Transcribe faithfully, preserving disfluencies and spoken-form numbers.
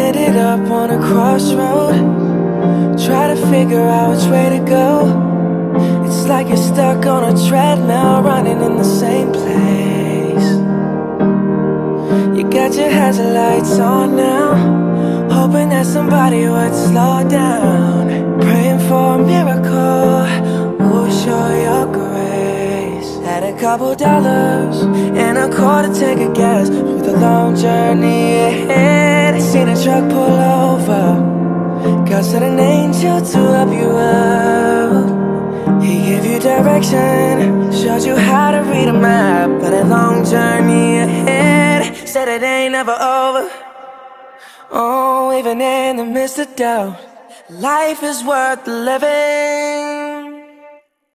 ended up on a crossroad, try to figure out which way to go. It's like you're stuck on a treadmill, running in the same place. You got your hazard lights on now, hoping that somebody would slow down, praying for a miracle, oh show your grace. Had a couple dollars and a quarter tank of gas, with a long journey ahead. Seen a truck pull over, God sent an angel to help you out. He gave you direction, showed you how to read a map. But a long journey ahead, said it ain't never over. Oh, even in the midst of doubt, life is worth living.